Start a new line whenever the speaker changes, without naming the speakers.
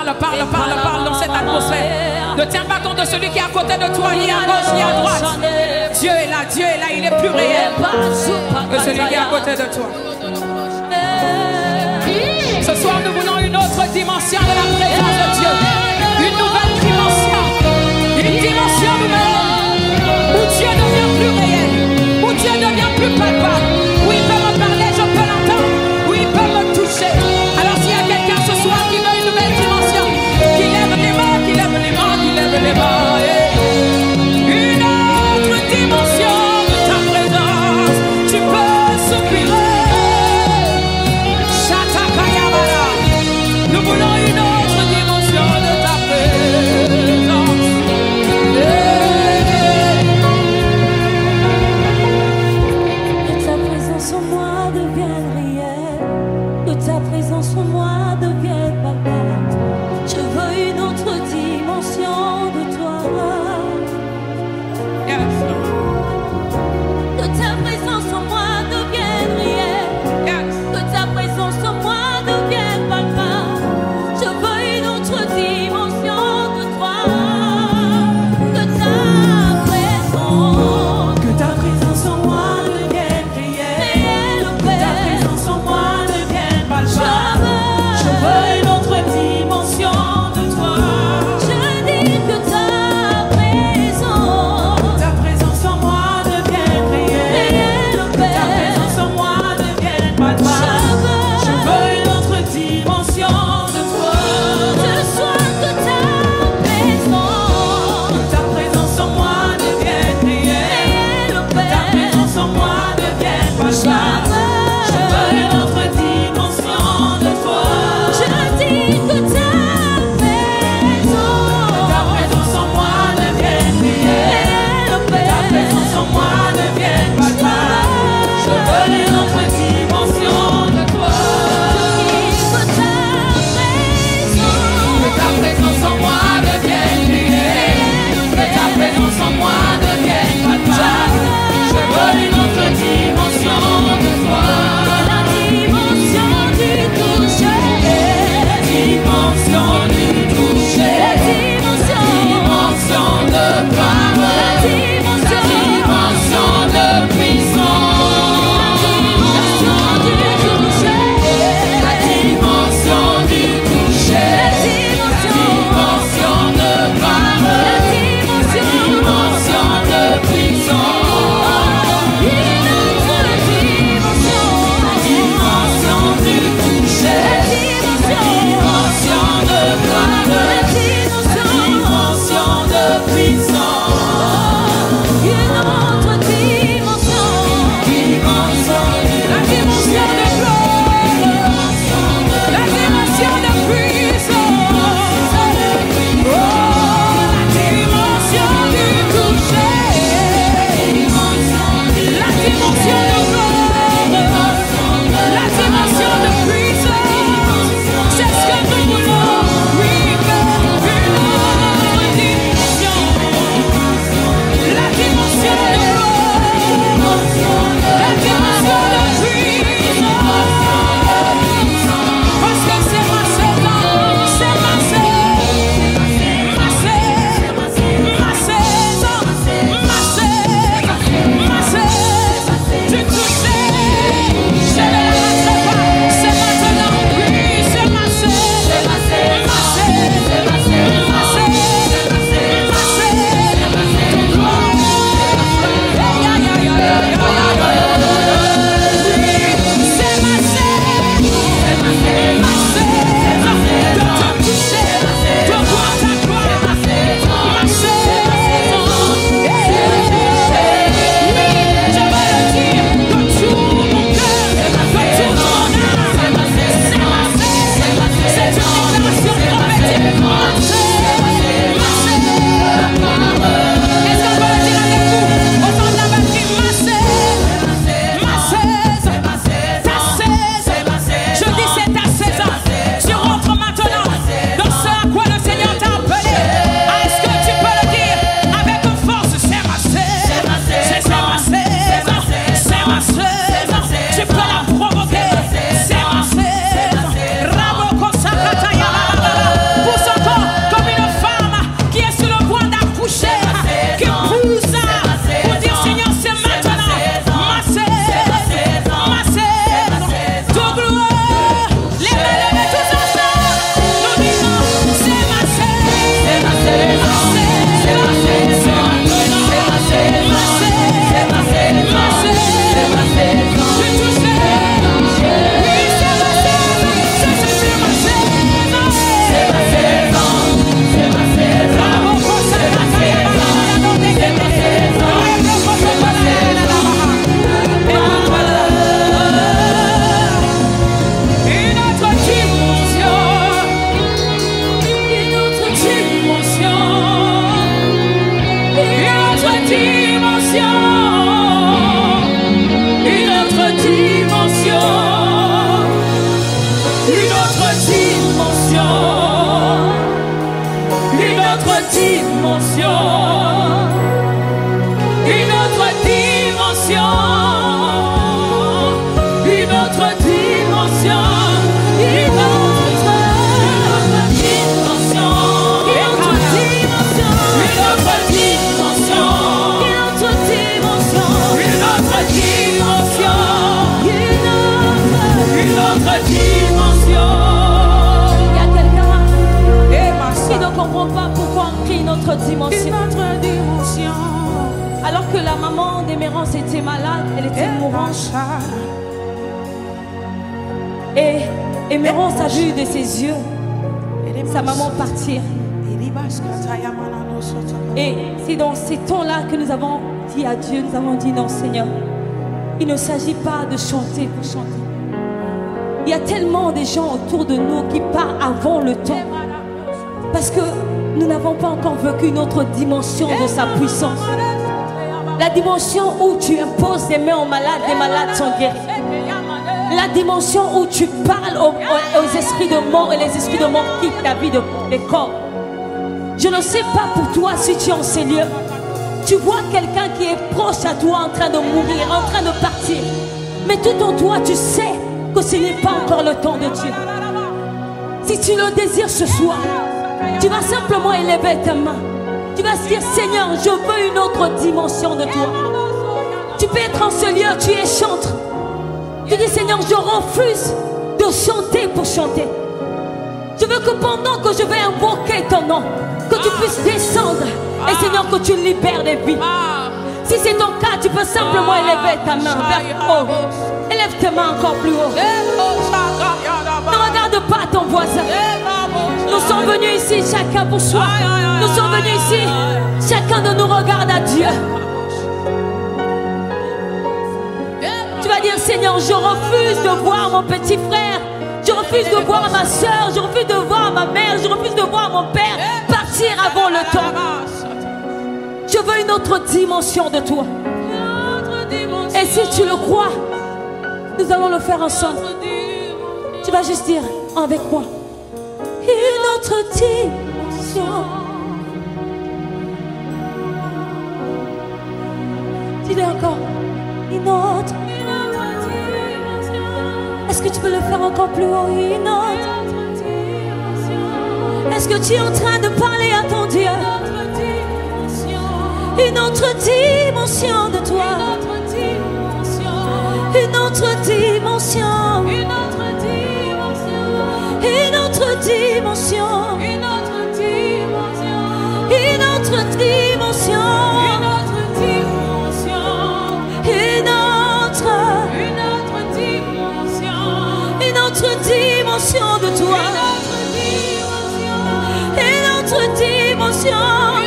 parle dans cette atmosphère. Ne tiens pas compte de celui qui est à côté de toi, ni à gauche, ni à droite. Dieu est là, il est plus réel que celui qui est à côté de toi. Ce soir, nous voulons une autre dimension de la présence de Dieu. Une nouvelle dimension. Une dimension nouvelle. Où Dieu devient plus réel. Où Dieu devient plus palpable. Où il peut me parler, je peux l'entendre. Où il peut me toucher. Alors s'il y a quelqu'un ce soir qui veut une nouvelle dimension, qui lève les mains, qui lève les mains, qui lève les mains. Une autre dimension de ta présence. Tu peux soupirer. Nous voulons une autre dimension de ta présence. De ta présence. dimension. Une autre dimension. Une autre dimension. Une autre dimension. Une autre dimension. Une autre dimension. Une autre dimension. Une autre dimension.
Il y a quelqu'un qui ne comprend pas pourquoi on crie une autre dimension.
Une autre dimension.
Alors que la maman d'Émérance était malade, elle était mourante. Et Émérance a vu de ses yeux sa maman partir. Et c'est dans ces temps-là que nous avons dit à Dieu, nous avons dit non Seigneur, il ne s'agit pas de chanter pour chanter. Il y a tellement de gens autour de nous qui partent avant le temps. Parce que nous n'avons pas encore vécu une autre dimension de sa puissance. La dimension où tu imposes des mains aux malades, les malades sont guéris. La dimension où tu parles aux esprits de mort et les esprits de mort quittent ta vie des corps. Je ne sais pas pour toi si tu es en ces lieux. Tu vois quelqu'un qui est proche à toi en train de mourir, en train de partir. Mais tout en toi, tu sais que ce n'est pas encore le temps de Dieu. Si tu le désires ce soir, tu vas simplement élever ta main. Tu vas se dire, Seigneur, je veux une autre dimension de toi. Tu peux être en ce lieu, tu es chantre. Tu dis, Seigneur, je refuse de chanter pour chanter. Je veux que pendant que je vais invoquer ton nom, que tu puisses descendre. Et Seigneur, que tu libères les vies. Si c'est ton cas, tu peux simplement élever ta main vers haut. Élève tes mains encore plus haut. Ne regarde pas ton voisin. Nous sommes venus ici chacun pour soi. Nous sommes venus ici, chacun de nous regarde à Dieu. Tu vas dire, Seigneur, je refuse de voir mon petit frère. Je refuse de voir ma soeur. Je refuse de voir ma mère. Je refuse de voir mon père partir avant le temps. Je veux une autre dimension de toi. Et si tu le crois, nous allons le faire ensemble. Tu vas juste dire avec moi, une autre dimension. Dis-le encore, une autre. Est-ce que tu peux le faire encore plus haut? Une autre. Est-ce que tu es en train de parler à ton Dieu? Une autre dimension de toi. Une autre dimension. Une autre dimension. Une autre dimension. Une autre dimension. Une autre dimension. Une autre dimension. Une autre. Une autre dimension. Une autre dimension de toi. Une autre dimension.